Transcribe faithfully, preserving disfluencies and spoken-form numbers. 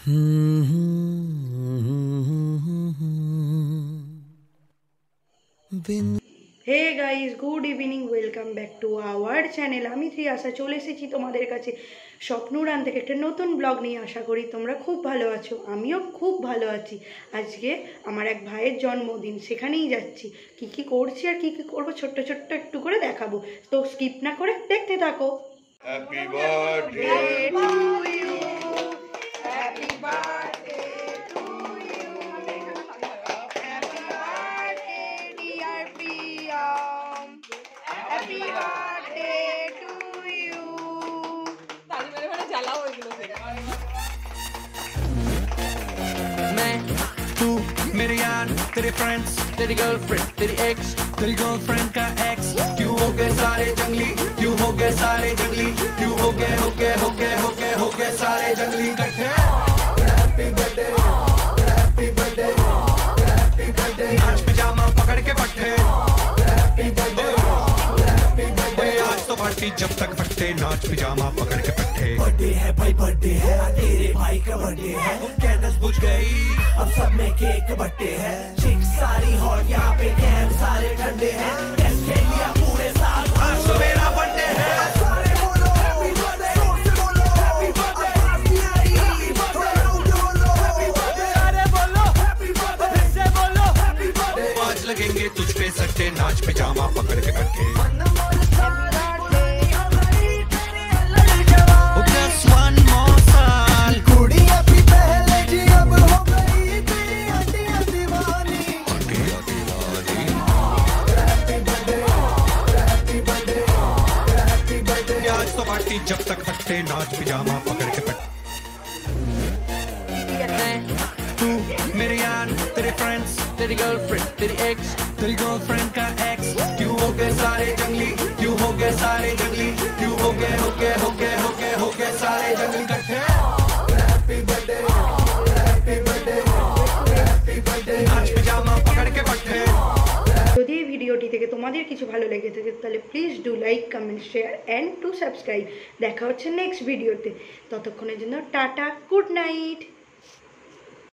Hey guys, good evening, welcome back to our channel. আমি ত্রিয়াশা চলে এসেছি তোমাদের কাছে স্বপ্নুরান থেকে একটা নতুন ব্লগ নিয়ে। আশা করি তোমরা খুব ভালো আছো, আমিও খুব ভালো আছি। আজকে আমার এক ভাইয়ের জন্মদিন, সেখানেই যাচ্ছি। কি কি করছি আর কি কি করবো ছোট্ট ছোট্ট একটু করে দেখাবো, তো স্কিপ না করে দেখতে থাকো। Happy birthday to you, happy birthday to you, happy birthday dear Priyam, happy birthday to you. তালি মেরে মেরে জ্বালাও এগুলো। मैं तू मेरे यार, तेरे फ्रेंड्स, तेरी गर्लफ्रेंड, तेरी एक्स, तेरी गर्लफ्रेंड का एक्स, क्यों हो गए सारे जंगली, क्यों हो गए सारे जंगली, क्यों हो गए हो गए हो गए हो गए हो गए सारे जंगली इकट्ठे। Happy birthday, happy birthday, happy birthday, आज पिजामा पकड़ के पट्टे। हैप्पी बर्थडे, हैप्पी बर्थडे, आज तो पार्टी जब तक फटते, नाच पिजामा पकड़ के पट्टे। बर्थडे है भाई, बर्थडे है, तेरे भाई का बर्थडे है, कैंडल्स बुझ गई, अब सब में केक बट्टे हैं, चिक सारी हॉट, यहाँ पे कैम सारे ठंडे हैं, ऑस्ट्रेलिया पूरे साल, आज तो मेरा बर्थडे है। सारे बोलो हैप्पी बर्थडे, जोर से बोलो हैप्पी बर्थडे, आवाज नहीं आ रही, थोड़ा रुक के बोलो हैप्पी बर्थडे, अरे बोलो हैप्पी बर्थडे, फिर से बोलो हैप्पी बर्थडे। आज लगेंगे तुझ पे सट्टे, नाच पिजामा पकड़ के कट्टे। जब तक फटते, नाच पिजामा पकड़ के पट्टे। तू मेरे यार, तेरे फ्रेंड्स, तेरी गर्लफ्रेंड, तेरी एक्स, तेरी गर्लफ्रेंड का एक्स, क्यों हो गए सारे जंगली, क्यों हो गए सारे जंगली, क्यों हो गए हो गए हो गए हो गए हो गए सारे जंगली इकट्ठे। Happy birthday, happy birthday, happy birthday, नाच पिजामा पकड़ के पट्टे। যদি এই ভিডিওটি থেকে তোমাদের কিছু ভালো লেগে থাকে তাহলে please do like, comment, share and to subscribe. দেখা হচ্ছে নেক্সট ভিডিওতে, ততক্ষণের জন্য টাটা, গুড নাইট।